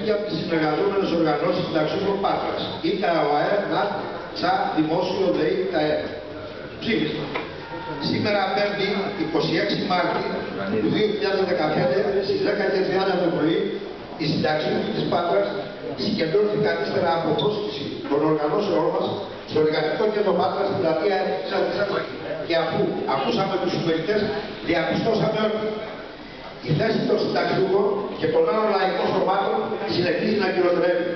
συμμετοχή από τις συνεργαζόμενες οργανώσεις συνταξιούχων Πάτρας, είτε ΑΟΑΕ, ΝΑΤ, ΤΣΑ, Δημόσιο, ΔΕΗ, ΤΑΕ. Ψήφισμα. Σήμερα, 5η, 26 Μάρτη του 2015, στις 10:30 το πρωί, οι συνταξιούχοι της Πάτρας συγκεντρώθηκαν ύστερα από πρόσκληση των οργανώσεων μας στο εργατικό κέντρο Πάτρας στην πλατεία Αλεξάνδρου. Και αφού ακούσαμε τους συμμετοχές, διαπιστώσαμε ότι η θέση των συνταξιούχων και των άλλων λαϊκών σωμάτων συνεχίζει να κυροτερεύει.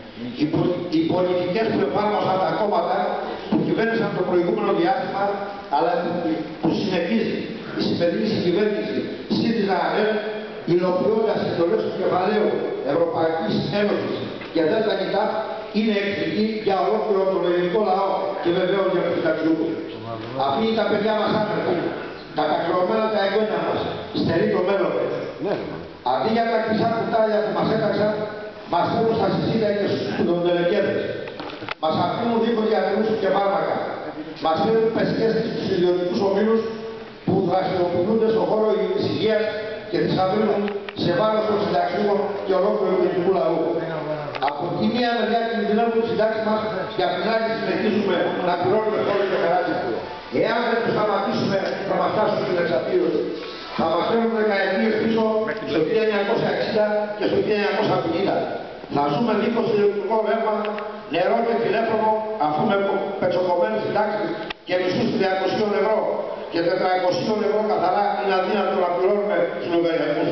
Οι πολιτικές που εφάρμοσαν τα κόμματα που κυβέρνησαν το προηγούμενο διάστημα, αλλά που συνεχίζει η σημερινή συγκυβέρνηση ΣΥΡΙΖΑ-ΑΝΕΛ, υλοποιώντας εντολές του κεφαλαίου Ευρωπαϊκής Ένωσης και ΔΕΛΤΑ, είναι εχθρική για ολόκληρο τον ελληνικό λαό και βεβαίως για τους συνταξιούχους. Αυτοί είναι τα παιδιά μας άνθρωποι, τα κακλωμένα τα εγγόνια μας, στερεί το μέλλον. Αντί για τα χρυσά κουτάλια που μας έταξαν, μας φέρνουν στα συσίδια και στους πουδοντελεκέδες. Μας αφήνουν δίχως γιατρούς και φάρμακα. Μας φέρνουν πεσκέστες στους ιδιωτικούς ομίλους που δραστηριοποιούνται στον χώρο της υγείας και θησαυρίζουν σε βάρος των συνταξιούχων και ολόκληρου του ελληνικού λαού. Από τη μία μεριά κινδυνεύουν τις συντάξεις μας και απ' την άλλη συνεχίζουμε να πληρώνουμε φόρους και χαράτσι. Εάν δεν τους σταματήσουμε, θα μας φτάσουν στην εξαπλήρωση. Θα μας φέρουν δεκαετίες πίσω στο 1960 και στο 1950. Θα ζούμε δίχως ηλεκτρικό ρεύμα, νερό και τηλέφωνο, αφού με πετσοκομμένες συντάξεις και μισούς 300 ευρώ και 400 ευρώ καθαρά είναι αδύνατο να πληρώνουμε τους λογαριασμούς.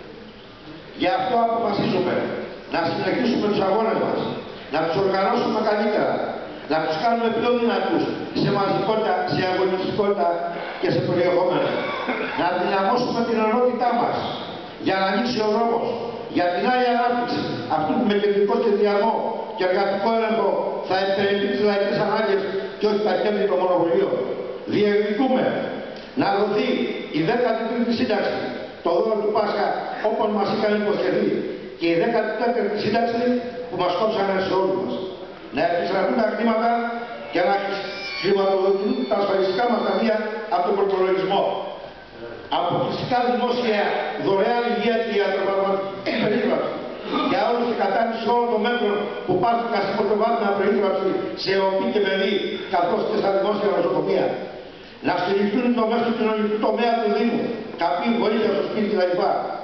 Γι' αυτό αποφασίζουμε να συνεχίσουμε τους αγώνες μας, να τους οργανώσουμε καλύτερα, να τους κάνουμε πιο δυνατούς σε μαζικότητα, σε αγωνιστικότητα και σε περιεχόμενο. Να δυναμώσουμε την ενότητά μας για να ανοίξει ο δρόμος για την άλλη ανάπτυξη αυτού που με κεντρικό σχεδιασμό και εργατικό έλεγχο θα υπηρετεί τις λαϊκές ανάγκες και όχι τα κέρδη των μονοπωλίων. Διεκδικούμε να δοθεί η 13η σύνταξη, το δώρο του Πάσχα όπως μας είχαν υποσχεθεί, και η 14η σύνταξη που μας κόψανε σε όλους μας. Να επιστραφούν τα χρήματα και να χρηματοδοτούν τα ασφαλιστικά μας ταμεία από τον προπολογισμό. Αποκλειστικά δημόσια δωρεάν υγεία και ιατροφαρμακευτική περίθαλψη για όλους και κατάρτιση όλων των μέτρων που πάρθηκαν στην πρωτοβάθμια περίθαλψη σε ΟΠΗ και παιδί, καθώς και στα δημόσια νοσοκομεία. Να στηριχτούν οι τομές του κοινωνικού τομέα του Δήμου, καπή, βοήθεια στο σπίτι κτλ.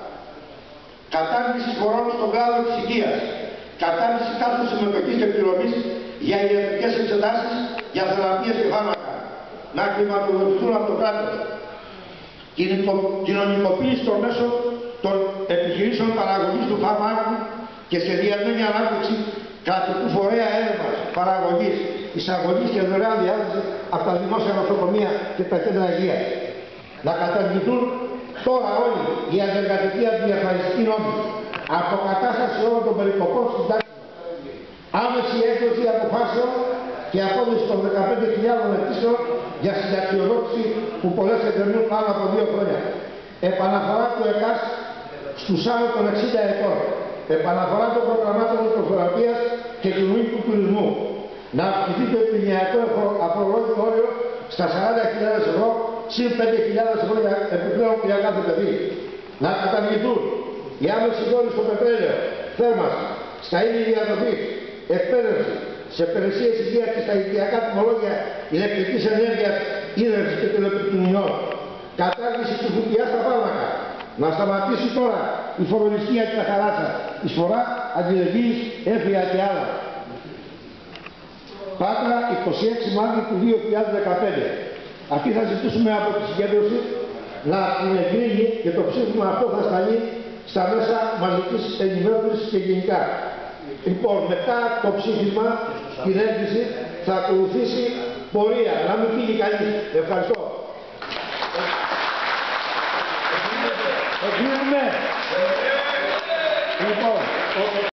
Κατάρτιση φορών στον κλάδο της υγείας. Κατάρτιση κάθε συμμετοχής και πληρωμής για ιατρικές εξετάσεις, για θεραπείες και φάρμακα. Να χρηματοδοτηθούν από το κράτος. Κοινωνικοποίηση των μέσων των επιχειρήσεων παραγωγής του φάρμακου και σχεδιασμένη ανάπτυξη κρατικού φορέα έρευνας, παραγωγής, εισαγωγής και δωρεάν διάθεση από τα δημόσια νοσοκομεία και τα κέντρα υγείας. Να καταργηθούν τώρα όλοι οι αντεργατικοί αντιδιασφαλιστικοί νόμοι. Αποκατάσταση όλων των περικοπών στην τάξη. Άμεση έκδοση αποφάσεων και απόδοση των 15.000 αιτήσεων για συνταξιοδότηση που πολλές εκκρεμούν πάνω από 2 χρόνια. Επαναφορά του ΕΚΑΣ στους άνω των 60 ετών. Επαναφορά των προγραμμάτων νοσοκομείας και κοινωνικού τουρισμού. Να αυξηθεί το επιμηνιακό αφορολόγιο όριο στα 40.000 ευρώ, συν 5.000 ευρώ επιπλέον για κάθε παιδί. Να καταργηθούν οι άμεσοι φόροι στο πετρέλαιο, θέρμανση, στα είδη διαδρομής, εκπαίδευση, σε υπηρεσίες υγείας και στα οικιακά τιμολόγια ηλεκτρικής ενέργειας, ίδρυυσης και τηλεπικοινωνιών. Κατάργηση του ΦΠΑ στα φάρμακα. Να σταματήσει τώρα η φορολιστία και τα χαράτσα, εισφορά, αντιλεγγύης, έφυγα και άλλα. Πάτρα, 26 Μάρτη του 2015. Αυτή θα ζητήσουμε από τη συγκέντρωση να την εγκρίνει και το ψήφισμα αυτό θα σταλεί στα μέσα μαζικής ενημέρωσης και γενικά. Λοιπόν, μετά το ψήφισμα, την έγκριση, θα ακολουθήσει πορεία. Να μην φύγει κανείς. Ευχαριστώ. Εγκρίνουμε. Λοιπόν,